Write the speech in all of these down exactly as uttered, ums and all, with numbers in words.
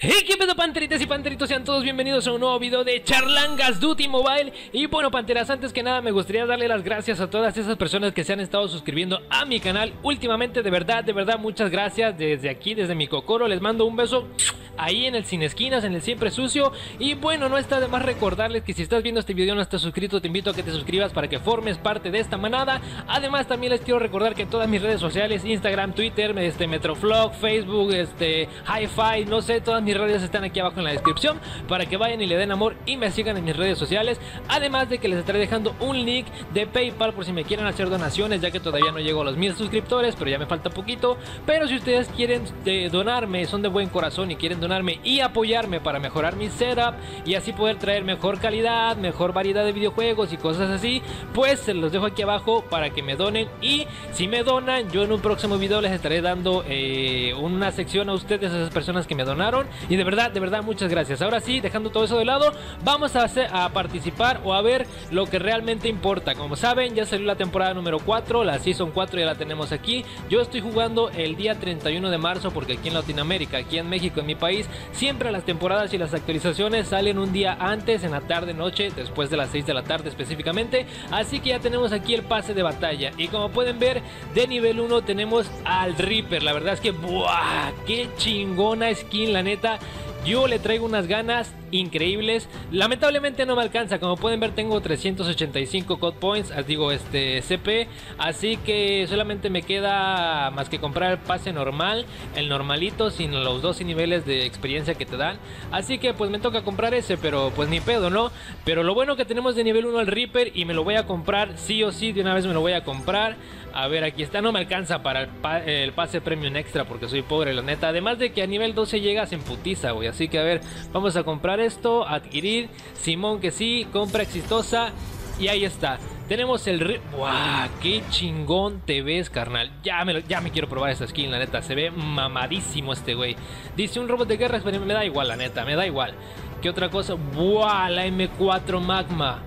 Hey, qué pedo, panteritas y panteritos, sean todos bienvenidos a un nuevo video de Charlangas Duty Mobile. Y bueno, panteras, antes que nada me gustaría darle las gracias a todas esas personas que se han estado suscribiendo a mi canal últimamente. De verdad, de verdad, muchas gracias. Desde aquí, desde mi cocoro, les mando un beso ahí en el Sin Esquinas, en el Siempre Sucio. Y bueno, no está de más recordarles que si estás viendo este video y no estás suscrito, te invito a que te suscribas para que formes parte de esta manada. Además, también les quiero recordar que todas mis redes sociales, Instagram, Twitter, este, Metroflog, Facebook, este, Hi-Fi, no sé, todas mis redes están aquí abajo en la descripción para que vayan y le den amor y me sigan en mis redes sociales. Además de que les estaré dejando un link de PayPal por si me quieren hacer donaciones, ya que todavía no llego a los mil suscriptores, pero ya me falta poquito. Pero si ustedes quieren eh, donarme, son de buen corazón y quieren donarme y apoyarme para mejorar mi setup y así poder traer mejor calidad, mejor variedad de videojuegos y cosas así, pues se los dejo aquí abajo para que me donen. Y si me donan, yo en un próximo video les estaré dando eh, una sección a ustedes, a esas personas que me donaron. Y de verdad, de verdad, muchas gracias. Ahora sí, dejando todo eso de lado, vamos a, hacer, a participar o a ver lo que realmente importa. Como saben, ya salió la temporada número cuatro, la Season cuatro ya la tenemos aquí. Yo estoy jugando el día treinta y uno de marzo porque aquí en Latinoamérica, aquí en México, en mi país, siempre las temporadas y las actualizaciones salen un día antes, en la tarde, noche, después de las seis de la tarde específicamente. Así que ya tenemos aquí el pase de batalla. Y como pueden ver, de nivel uno tenemos al Reaper. La verdad es que, ¡buah! ¡Qué chingona skin, la neta! Yo le traigo unas ganas increíbles. Lamentablemente no me alcanza. Como pueden ver, tengo trescientos ochenta y cinco code points, digo este C P, así que solamente me queda más que comprar el pase normal, el normalito, sin los doce niveles de experiencia que te dan. Así que pues me toca comprar ese, pero pues ni pedo, ¿no? Pero lo bueno que tenemos de nivel uno al Reaper y me lo voy a comprar sí o sí, de una vez me lo voy a comprar. A ver, aquí está, no me alcanza para el, pa el pase premium extra porque soy pobre, la neta. Además de que a nivel doce llegas en putiza, güey. Así que a ver, vamos a comprar esto, adquirir, Simón que sí, compra exitosa. Y ahí está, tenemos el re... ¡Wow! ¡Qué chingón te ves, carnal! Ya me, lo, ya me quiero probar esta skin, la neta. Se ve mamadísimo este güey. Dice un robot de guerra, pero me da igual, la neta, me da igual. ¿Qué otra cosa? ¡Wow! La M cuatro Magma.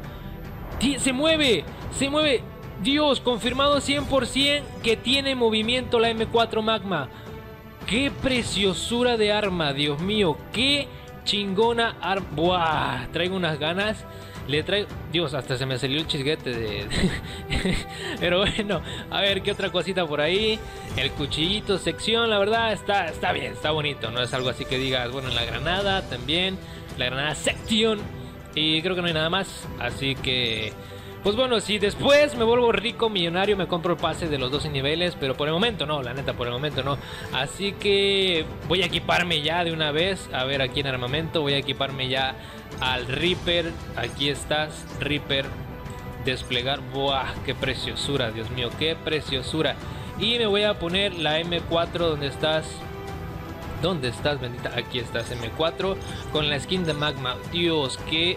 ¡Se mueve! ¡Se mueve! Dios, confirmado cien por ciento que tiene movimiento la M cuatro Magma. ¡Qué preciosura de arma! Dios mío, qué chingona arma. ¡Buah! Traigo unas ganas. Le traigo... Dios, hasta se me salió el chisguete de... Pero bueno, a ver, ¿qué otra cosita por ahí? El cuchillito, sección, la verdad, está, está bien, está bonito. No es algo así que digas, bueno, la granada también. La granada sección. Y creo que no hay nada más. Así que... pues bueno, si después me vuelvo rico, millonario, me compro el pase de los doce niveles. Pero por el momento no, la neta, por el momento no. Así que voy a equiparme ya de una vez. A ver, aquí en armamento voy a equiparme ya al Reaper. Aquí estás, Reaper. Desplegar. ¡Buah! ¡Qué preciosura! Dios mío, qué preciosura. Y me voy a poner la M cuatro. ¿Dónde estás? ¿Dónde estás, bendita? Aquí estás, M cuatro. Con la skin de Magma. Dios, qué...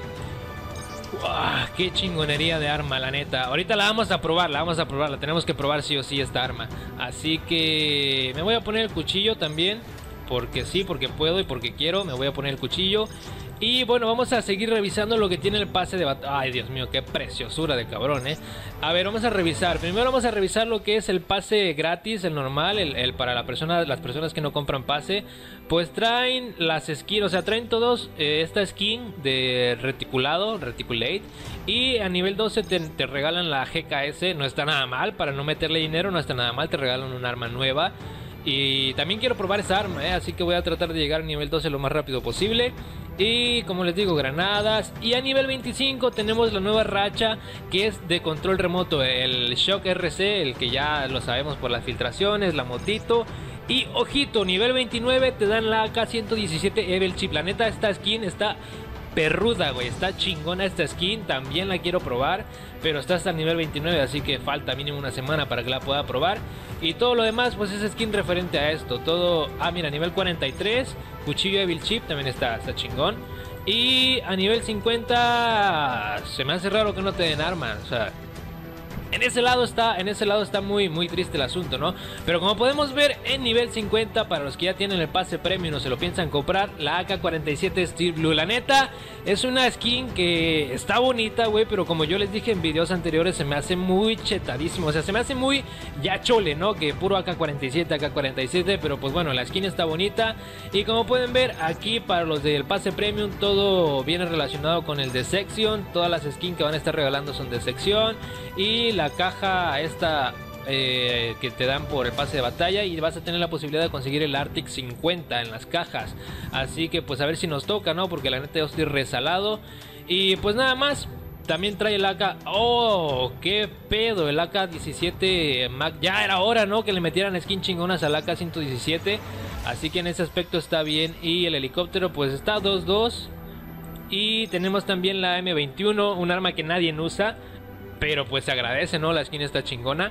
¡wow! ¡Qué chingonería de arma, la neta! Ahorita la vamos a probar, la vamos a probar. La tenemos que probar sí o sí esta arma. Así que me voy a poner el cuchillo también. Porque sí, porque puedo y porque quiero. Me voy a poner el cuchillo. Y bueno, vamos a seguir revisando lo que tiene el pase de batalla. Ay, Dios mío, qué preciosura de cabrón, eh. A ver, vamos a revisar. Primero vamos a revisar lo que es el pase gratis, el normal, el, el para la persona, las personas que no compran pase. Pues traen las skins, o sea, traen todos eh, esta skin de reticulado, reticulate. Y a nivel doce te, te regalan la G K S. No está nada mal, para no meterle dinero, no está nada mal. Te regalan un arma nueva. Y también quiero probar esa arma, ¿eh? Así que voy a tratar de llegar a nivel doce lo más rápido posible. Y como les digo, granadas. Y a nivel veinticinco tenemos la nueva racha, que es de control remoto, el Shock R C, el que ya lo sabemos por las filtraciones, la motito. Y ojito, nivel veintinueve te dan la A K ciento diecisiete Evil Chip. La neta, esta skin está perruda, güey. Está chingona esta skin. También la quiero probar, pero está hasta el nivel veintinueve, así que falta mínimo una semana para que la pueda probar. Y todo lo demás, pues es skin referente a esto. Todo... ah, mira, nivel cuarenta y tres, cuchillo Evil Chip, también está, está chingón. Y a nivel cincuenta, se me hace raro que no te den armas. O sea, En ese lado está, en ese lado está muy, muy triste el asunto, ¿no? Pero como podemos ver, en nivel cincuenta, para los que ya tienen el pase premium o se lo piensan comprar, la A K cuarenta y siete Steel Blue. La neta, es una skin que está bonita, güey, pero como yo les dije en videos anteriores, se me hace muy chetadísimo. O sea, se me hace muy ya chole, ¿no? Que puro A K cuarenta y siete, A K cuarenta y siete, pero pues bueno, la skin está bonita. Y como pueden ver, aquí para los del pase premium, todo viene relacionado con el de sección. Todas las skins que van a estar regalando son de sección. Y la caja esta eh, que te dan por el pase de batalla, y vas a tener la posibilidad de conseguir el Arctic cincuenta en las cajas. Así que pues a ver si nos toca, ¿no? Porque la neta yo estoy resalado. Y pues nada más. También trae el A K. ¡Oh! ¡Qué pedo! El A K diecisiete Mac. Ya era hora, ¿no? Que le metieran skin chingonas al A K ciento diecisiete. Así que en ese aspecto está bien. Y el helicóptero pues está dos dos. Y tenemos también la M veintiuno, un arma que nadie usa, pero pues se agradece, ¿no? La skin está chingona.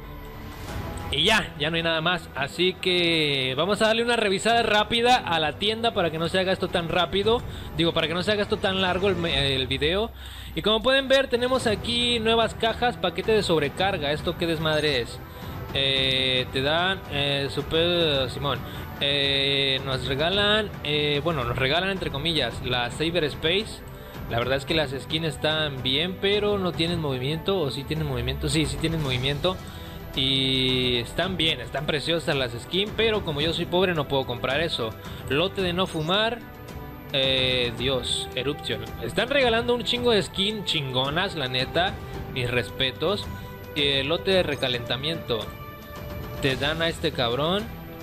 Y ya, ya no hay nada más. Así que vamos a darle una revisada rápida a la tienda para que no se haga esto tan rápido. Digo, para que no se haga esto tan largo el, el video. Y como pueden ver, tenemos aquí nuevas cajas, paquete de sobrecarga. ¿Esto qué desmadre es? Eh, te dan eh, Super Simón. Eh, nos regalan, eh, bueno, nos regalan entre comillas la Cyber Space. La verdad es que las skins están bien, pero no tienen movimiento. ¿O sí tienen movimiento? Sí, sí tienen movimiento. Y están bien, están preciosas las skins, pero como yo soy pobre no puedo comprar eso. Lote de no fumar. Eh, Dios, Eruption. Están regalando un chingo de skin chingonas, la neta. Mis respetos. Eh, lote de recalentamiento. Te dan a este cabrón.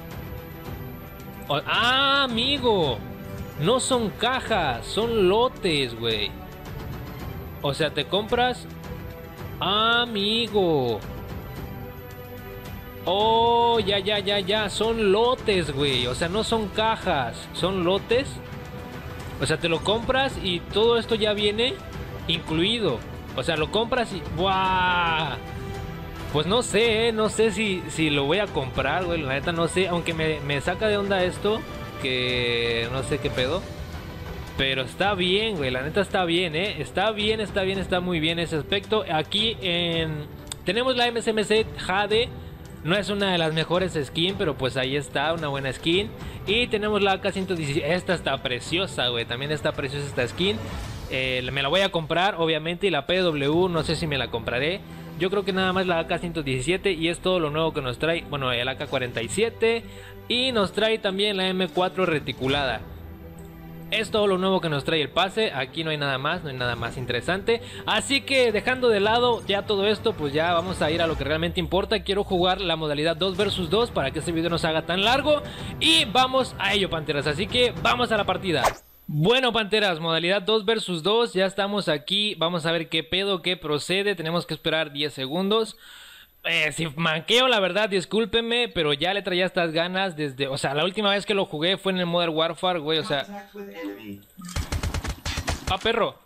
Oh, ¡ah, amigo! No son cajas, son lotes, güey. O sea, te compras... ¡ah, amigo! Oh, ya, ya, ya, ya. Son lotes, güey. O sea, no son cajas, son lotes. O sea, te lo compras y todo esto ya viene incluido. O sea, lo compras y... ¡buah! Pues no sé, ¿eh? No sé si, si lo voy a comprar, güey. La neta no sé. Aunque me, me saca de onda esto. Que no sé qué pedo. Pero está bien, güey. La neta está bien, ¿eh? Está bien, está bien, está muy bien ese aspecto. Aquí en... tenemos la M S M C Jade. No es una de las mejores skins, pero pues ahí está, una buena skin. Y tenemos la A K ciento diecisiete. Esta está preciosa, güey. También está preciosa esta skin. Eh, me la voy a comprar, obviamente. Y la P W, no sé si me la compraré. Yo creo que nada más la A K ciento diecisiete. Y es todo lo nuevo que nos trae. Bueno, el A K cuarenta y siete. Y nos trae también la M cuatro reticulada. Es todo lo nuevo que nos trae el pase. Aquí no hay nada más, no hay nada más interesante. Así que dejando de lado ya todo esto, pues ya vamos a ir a lo que realmente importa. Quiero jugar la modalidad dos versus dos para que este video no se haga tan largo. Y vamos a ello, panteras. Así que vamos a la partida. Bueno, panteras, modalidad dos versus dos. Ya estamos aquí. Vamos a ver qué pedo, qué procede. Tenemos que esperar diez segundos. Eh, si manqueo, la verdad, discúlpenme, pero ya le traía estas ganas desde... O sea, la última vez que lo jugué fue en el Modern Warfare, güey, o sea... ¡ah, perro!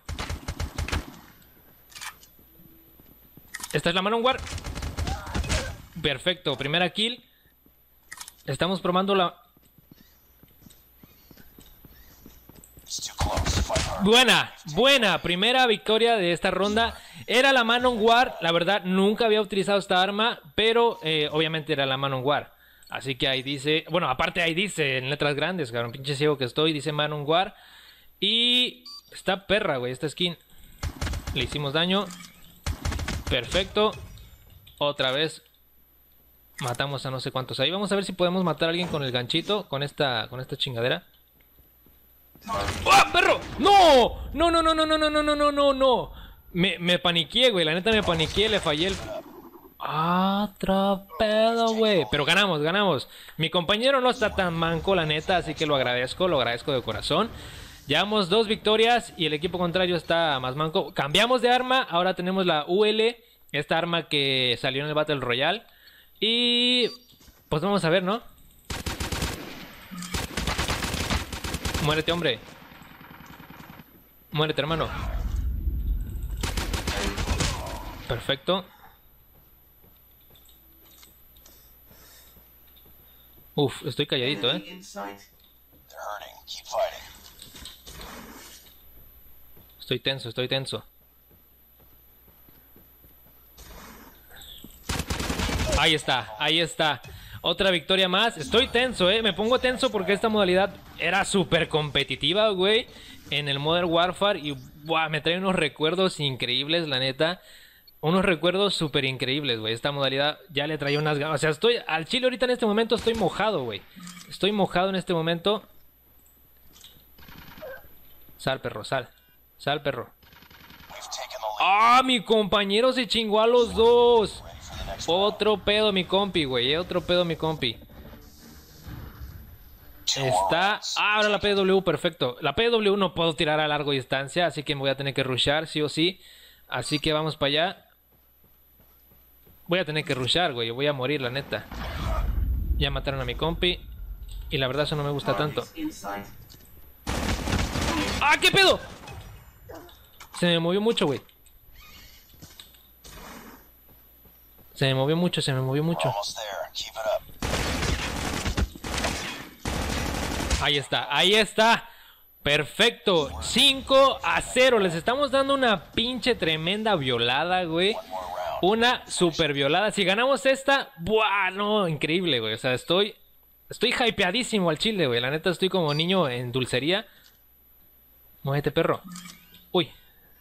Esta es la Manon War. Perfecto, primera kill. Estamos probando la... Buena, buena, primera victoria de esta ronda. Era la Manon War, la verdad nunca había utilizado esta arma, pero eh, obviamente era la Manon War. Así que ahí dice, bueno, aparte ahí dice en letras grandes, cabrón, pinche ciego que estoy, dice Manon War. Y está perra, güey, esta skin. Le hicimos daño. Perfecto. Otra vez matamos a no sé cuántos ahí. Vamos a ver si podemos matar a alguien con el ganchito, con esta, con esta chingadera. ¡Ah, perro! ¡No! No, no, no, no, no, no, no, no, no, no, no. Me, me paniqué, güey. La neta me paniqué, le fallé el... ¡ah, trapedo, güey! Pero ganamos, ganamos. Mi compañero no está tan manco, la neta, así que lo agradezco, lo agradezco de corazón. Llevamos dos victorias y el equipo contrario está más manco. Cambiamos de arma, ahora tenemos la U L, esta arma que salió en el Battle Royale. Y... pues vamos a ver, ¿no? Muérete, hombre. Muérete, hermano. Perfecto. Uf, estoy calladito, eh. Estoy tenso, estoy tenso. Ahí está, ahí está. Otra victoria más. Estoy tenso, eh. Me pongo tenso porque esta modalidad era súper competitiva, güey. En el Modern Warfare. Y wow, me trae unos recuerdos increíbles, la neta. Unos recuerdos súper increíbles, güey. Esta modalidad ya le traía unas ganas. O sea, estoy al chile ahorita en este momento. Estoy mojado, güey. Estoy mojado en este momento. Sal, perro, sal. Sal, perro. ¡Ah! Mi compañero se chingó a los dos. Otro pedo mi compi, güey. Otro pedo mi compi. Está... Ah, ahora la P W, perfecto. La P W no puedo tirar a larga distancia, así que me voy a tener que rushar, sí o sí. Así que vamos para allá. Voy a tener que rushar, güey. Voy a morir, la neta. Ya mataron a mi compi. Y la verdad eso no me gusta tanto. ¡Ah, qué pedo! Se me movió mucho, güey. Se me movió mucho, se me movió mucho. Ahí está, ahí está. Perfecto. cinco a cero. Les estamos dando una pinche tremenda violada, güey. Una super violada. Si ganamos esta, ¡buah! No, increíble, güey. O sea, estoy... Estoy hypeadísimo al chile, güey. La neta estoy como niño en dulcería. Muévete, perro. Uy.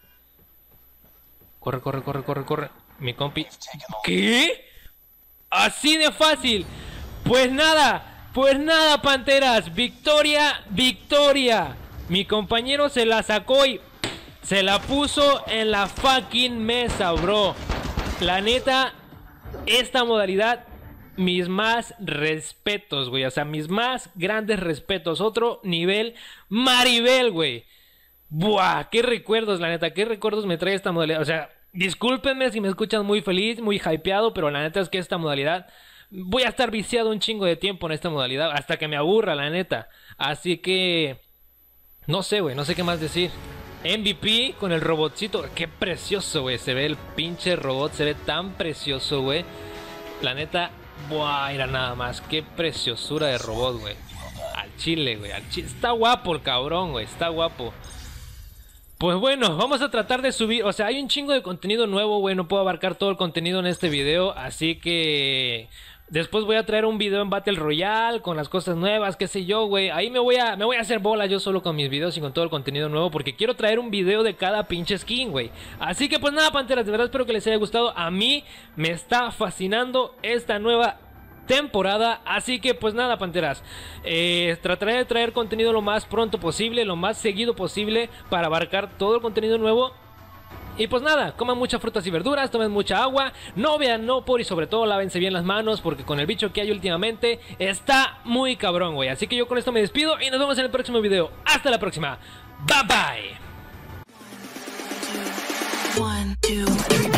Corre, corre, corre, corre, corre. Mi compi. ¿Qué? Así de fácil. Pues nada, pues nada, panteras. Victoria, victoria. Mi compañero se la sacó y se la puso en la fucking mesa, bro. La neta, esta modalidad, mis más respetos, güey. O sea, mis más grandes respetos. Otro nivel Maribel, güey. Buah, qué recuerdos, la neta. Qué recuerdos me trae esta modalidad. O sea, discúlpenme si me escuchan muy feliz, muy hypeado, pero la neta es que esta modalidad... Voy a estar viciado un chingo de tiempo en esta modalidad, hasta que me aburra, la neta. Así que... No sé, güey, no sé qué más decir. M V P con el robotcito. Qué precioso, güey. Se ve el pinche robot, se ve tan precioso, güey. La neta, buah, era nada más. Qué preciosura de robot, güey. Al chile, güey, al chile. Está guapo el cabrón, güey, está guapo. Pues bueno, vamos a tratar de subir, o sea, hay un chingo de contenido nuevo, güey, no puedo abarcar todo el contenido en este video, así que después voy a traer un video en Battle Royale con las cosas nuevas, qué sé yo, güey, ahí me voy a me voy a hacer bola yo solo con mis videos y con todo el contenido nuevo porque quiero traer un video de cada pinche skin, güey. Así que pues nada, panteras, de verdad espero que les haya gustado, a mí me está fascinando esta nueva temporada, así que pues nada, panteras, eh, trataré de traer contenido lo más pronto posible, lo más seguido posible para abarcar todo el contenido nuevo. Y pues nada, coman muchas frutas y verduras, tomen mucha agua, no vean no por y sobre todo lávense bien las manos porque con el bicho que hay últimamente está muy cabrón, güey. Así que yo con esto me despido y nos vemos en el próximo video. Hasta la próxima, bye bye. One, two, three.